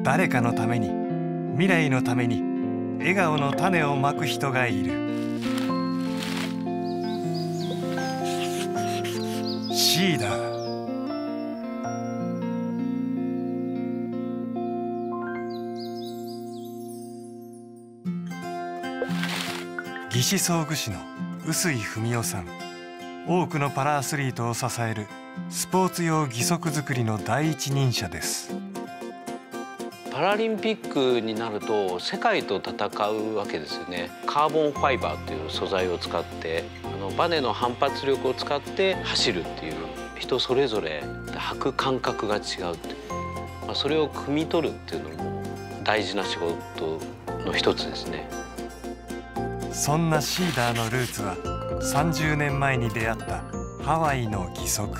誰かのために、未来のために笑顔の種をまく人がいる。シーダー。義肢装具士の臼井文夫さん。多くのパラアスリートを支えるスポーツ用義足作りの第一人者です。 パラリンピックになると世界と戦うわけですよね。カーボンファイバーという素材を使ってバネの反発力を使って走るっていう、人それぞれ履く感覚が違うって、それを汲み取るっていうのも大事な仕事の一つですね。 そんなシーダーのルーツは30年前に出会ったハワイの義足。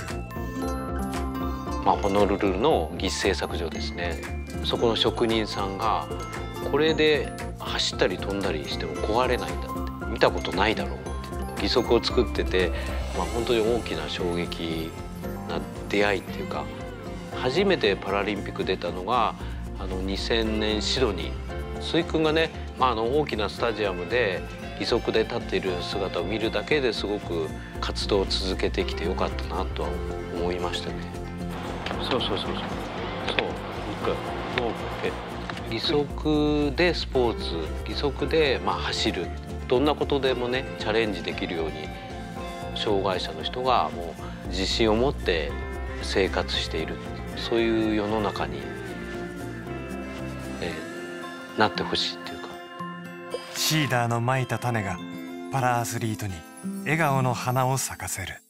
ホノルルの義肢製作所ですね。そこの職人さんがこれで走ったり飛んだりしても壊れないんだって、見たことないだろうって義足を作ってて、本当に大きな衝撃な出会いっていうか、初めてパラリンピック出たのが2000年シドニー。鈴木君がね、大きなスタジアムで義足で立っている姿を見るだけですごく活動を続けてきてよかったなとは思いましたね。そう義足でスポーツ、義足で走る、どんなことでもねチャレンジできるように、障害者の人がもう自信を持って生活している、そういう世の中に、なってほしいっていうか。 シーダーのまいた種がパラアスリートに笑顔の花を咲かせる。